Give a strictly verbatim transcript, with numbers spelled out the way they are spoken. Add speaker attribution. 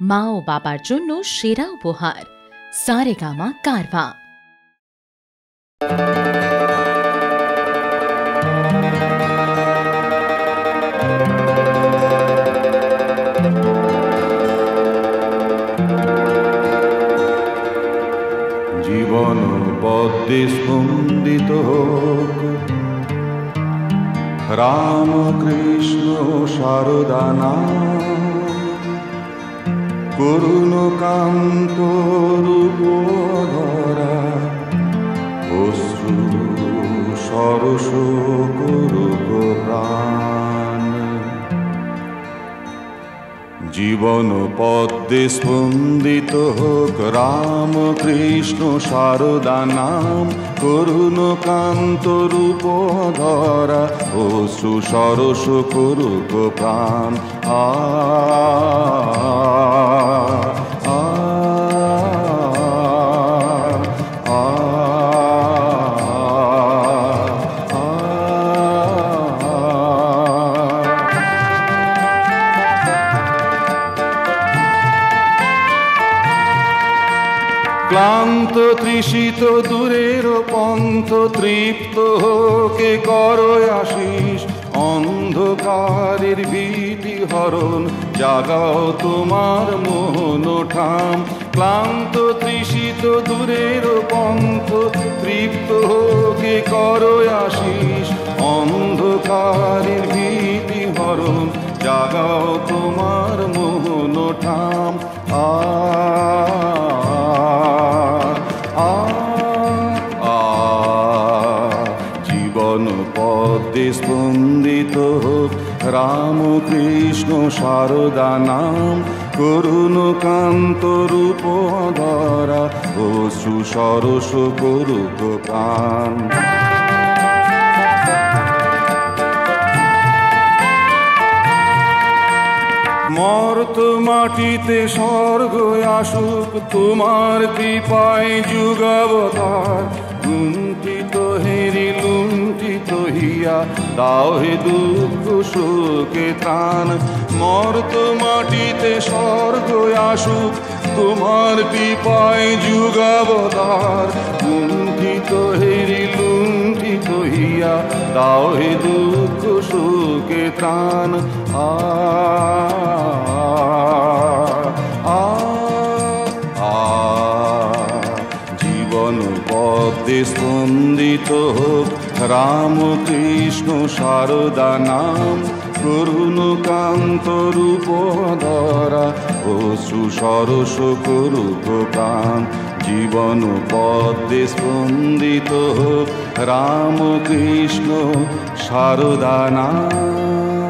Speaker 1: মা ও বাবার জন্য সেরা উপহার সারেগামা কারভা।
Speaker 2: জীবন পদ্মে স্পন্দিত হোক রাম কৃষ্ণ সারদা নাম, করুণ কান্ত রূপ ধরা অশ্রু সরস করুক প্রাণ। জীবন পদ্মে স্পন্দিত হোক রাম কৃষ্ণ সারদা নাম, করুণ কান্ত রূপ ধরা অশ্রু সরস করুক প্রাণ। আ আ ক্লান্ত তৃষিত দূরের পন্থ তৃপ্ত হোকে করো আশিস, অন্ধকারের ভীতি হরণ জাগাও তোমার মোহন ঠাম। ক্লান্ত তৃষিত দূরের পন্থ তৃপ্ত হোকে করো আশিস, অন্ধকারের ভীতি হরণ জাগাও তোমার মোহন ঠাম। আ পদ্মে স্পন্দিত হোক রাম কৃষ্ণ সারদা নাম, করুণ কান্ত রূপ ধরা অশ্রু সরস করুক প্রাণ। মর্ত মাটিতে স্বর্গ আসুক তোমার কৃপায় যুগাবতার, লুণ্ঠিত হেরি লুণ্ঠিত হিয়া দাও হে দুঃখ শোকে ত্রাণ। মর্ত মাটিতে স্বর্গ আসুক তোমার কৃপায় যুগাবতার, লুণ্ঠিত হেরি লুণ্ঠিত হিয়া দাও হে দুঃখ শোকে ত্রাণ। আ পদ্মে স্পন্দিত হোক রাম কৃষ্ণ সারদা নাম, করুণ কান্ত রূপ ধরা অশ্রু সরস করুক প্রাণ। জীবন পদ্মে স্পন্দিত হোক রাম কৃষ্ণ সারদা নাম।